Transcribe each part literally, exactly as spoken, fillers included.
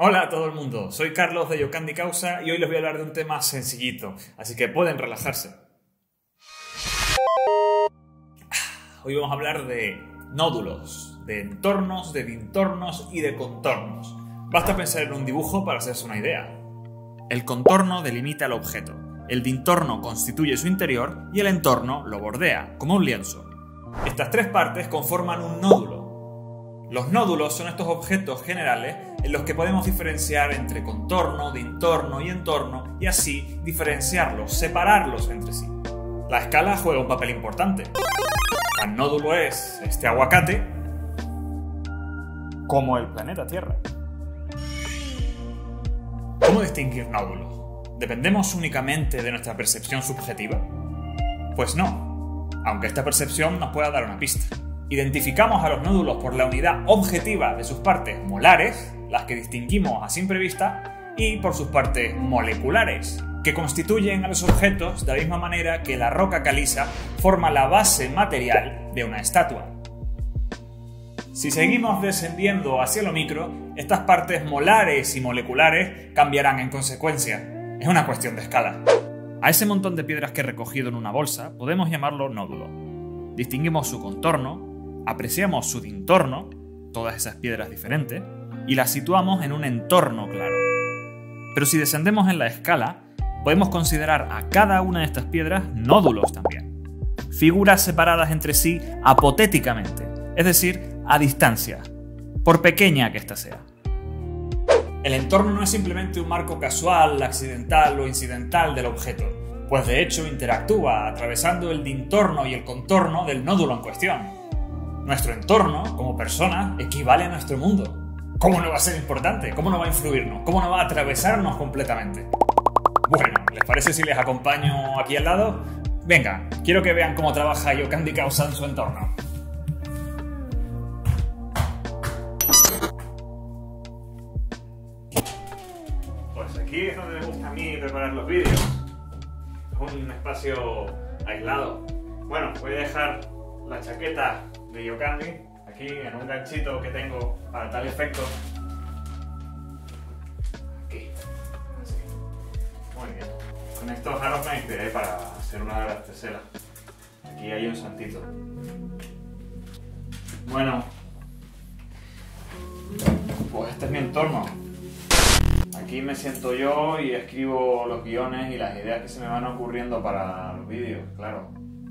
Hola a todo el mundo, soy Carlos de Yocandi Causa y hoy les voy a hablar de un tema sencillito, así que pueden relajarse. Hoy vamos a hablar de nódulos, de entornos, de dintornos y de contornos. Basta pensar en un dibujo para hacerse una idea. El contorno delimita el objeto, el dintorno constituye su interior y el entorno lo bordea, como un lienzo. Estas tres partes conforman un nódulo. Los nódulos son estos objetos generales en los que podemos diferenciar entre contorno, dintorno y entorno y así diferenciarlos, separarlos entre sí. La escala juega un papel importante. Tan nódulo es este aguacate como el planeta Tierra. ¿Cómo distinguir nódulos? ¿Dependemos únicamente de nuestra percepción subjetiva? Pues no, aunque esta percepción nos pueda dar una pista. Identificamos a los nódulos por la unidad objetiva de sus partes molares, las que distinguimos a simple vista, y por sus partes moleculares, que constituyen a los objetos de la misma manera que la roca caliza forma la base material de una estatua. Si seguimos descendiendo hacia lo micro, estas partes molares y moleculares cambiarán en consecuencia. Es una cuestión de escala. A ese montón de piedras que he recogido en una bolsa podemos llamarlo nódulo. Distinguimos su contorno, apreciamos su dintorno, todas esas piedras diferentes, y las situamos en un entorno claro. Pero si descendemos en la escala, podemos considerar a cada una de estas piedras nódulos también. Figuras separadas entre sí apotéticamente, es decir, a distancia, por pequeña que ésta sea. El entorno no es simplemente un marco casual, accidental o incidental del objeto, pues de hecho interactúa atravesando el dintorno y el contorno del nódulo en cuestión. Nuestro entorno, como persona, equivale a nuestro mundo. ¿Cómo no va a ser importante? ¿Cómo no va a influirnos? ¿Cómo no va a atravesarnos completamente? Bueno, ¿les parece si les acompaño aquí al lado? Venga, quiero que vean cómo trabaja Yocandi Causa en su entorno. Pues aquí es donde me gusta a mí preparar los vídeos. Es un espacio aislado. Bueno, voy a dejar la chaqueta de Yocandi aquí en un ganchito que tengo para tal efecto. Aquí, así. Muy bien. Con estos aros me inspiré para hacer una de las teselas. Aquí hay un santito. Bueno, pues este es mi entorno. Aquí me siento yo y escribo los guiones y las ideas que se me van ocurriendo para los vídeos, claro.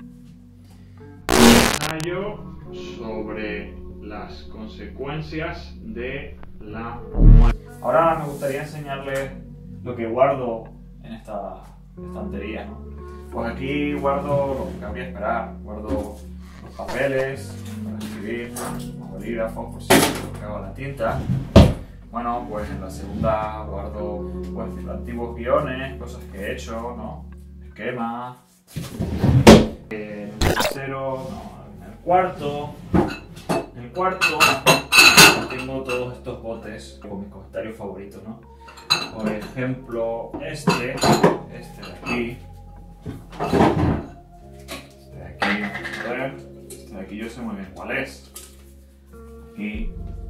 Ensayo sobre las consecuencias de la muerte. Ahora me gustaría enseñarles lo que guardo en esta estantería, ¿no? Pues aquí guardo lo que cabría esperar. Guardo los papeles para escribir, los bolígrafos por si me cago la tinta. Bueno, pues en la segunda guardo pues, antiguos guiones, cosas que he hecho, ¿no? Esquemas. En el tercero, no. En el cuarto, en el cuarto tengo todos estos botes con mis comentarios favoritos, ¿no? Por ejemplo, este, este de aquí, este de aquí, a ver, este de aquí yo sé muy bien cuál es. Aquí,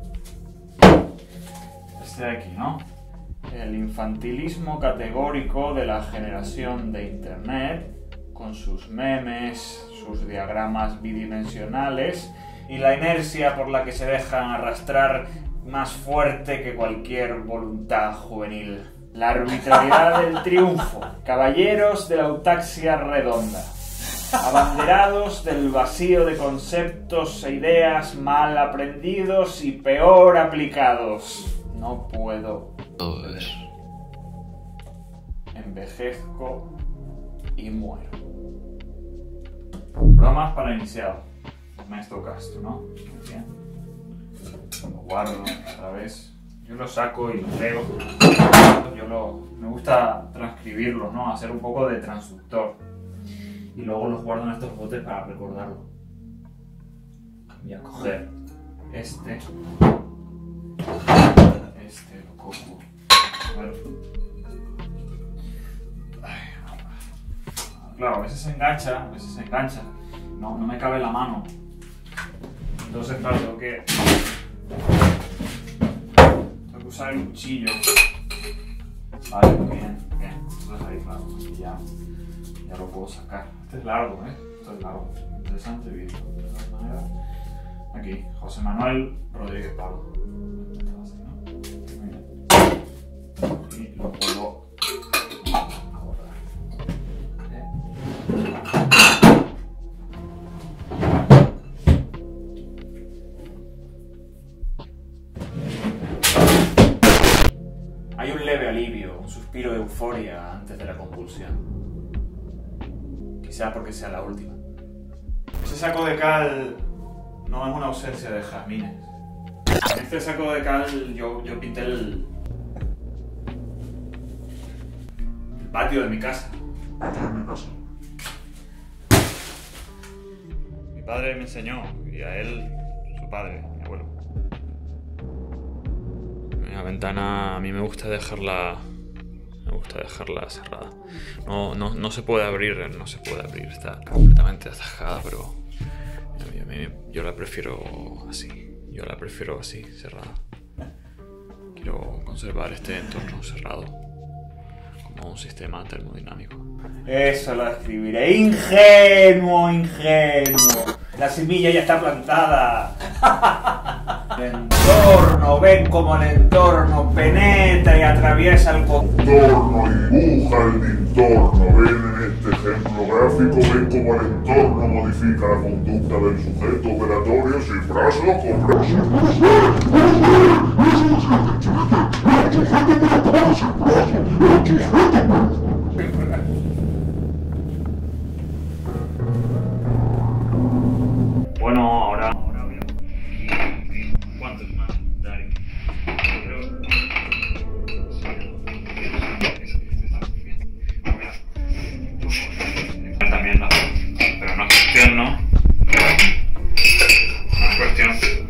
este de aquí, ¿no? El infantilismo categórico de la generación de Internet, con sus memes, sus diagramas bidimensionales y la inercia por la que se dejan arrastrar más fuerte que cualquier voluntad juvenil. La arbitrariedad del triunfo, caballeros de la autaxia redonda, abanderados del vacío de conceptos e ideas mal aprendidos y peor aplicados. No puedo ver. Envejezco y muero. Bromas para iniciados. Me toca esto, ¿no? Muy bien. Lo guardo otra vez. Yo lo saco y lo leo. Yo lo, me gusta transcribirlo, ¿no? Hacer un poco de transductor. Y luego los guardo en estos botes para recordarlo. Voy a coger este. Este lo cojo. A ver. Claro, a veces se engancha, a veces se engancha. No, no me cabe la mano. Entonces, claro, tengo que usar el cuchillo. Vale, bien, bien. Entonces ahí, claro, y ya, ya lo puedo sacar. Este es largo, ¿eh? Esto es largo. Interesante vídeo. De todas maneras, aquí, José Manuel Rodríguez Pablo. Y lo puedo ahorrar. Hay un leve alivio, un suspiro de euforia antes de la convulsión. Quizás porque sea la última. Ese saco de cal no es una ausencia de jazmines. En este saco de cal yo, yo pinté el, el patio de mi casa. Mi padre me enseñó, y a él su padre, mi abuelo. La ventana a mí me gusta dejarla, me gusta dejarla cerrada. No, no, no se puede abrir, no se puede abrir, está completamente atajada, pero a mí, yo la prefiero así, yo la prefiero así, cerrada. Quiero conservar este entorno cerrado como un sistema termodinámico. Eso lo escribiré. Ingenuo, ingenuo. La semilla ya está plantada. El entorno, ven como el entorno penetra y atraviesa el contorno y dibuja el entorno. Ven en este ejemplo gráfico, ven como el entorno modifica la conducta del sujeto operatorio sin brazo con Bueno, ahora, ahora voy a... ¿Cuántos más, Dari? Yo creo... También no, pero no es cuestión, ¿no? No es cuestión.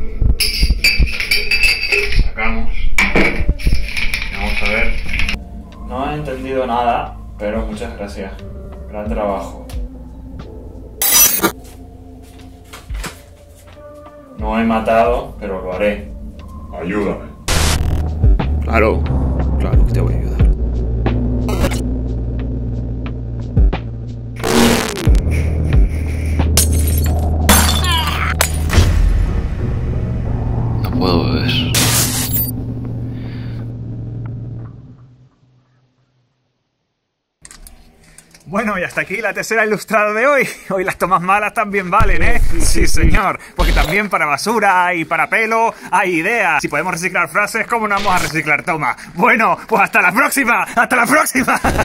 Sacamos. Vamos a ver. No he entendido nada, pero muchas gracias. Gran trabajo. No he matado, pero lo haré. Ayúdame. Claro, claro que te voy a ayudar. No puedo beber. Bueno, y hasta aquí la tercera ilustrada de hoy. Hoy las tomas malas también valen, ¿eh? Sí, sí, sí, sí, señor. Porque también para basura y para pelo hay ideas. Si podemos reciclar frases, ¿cómo no vamos a reciclar tomas? Bueno, pues hasta la próxima. ¡Hasta la próxima!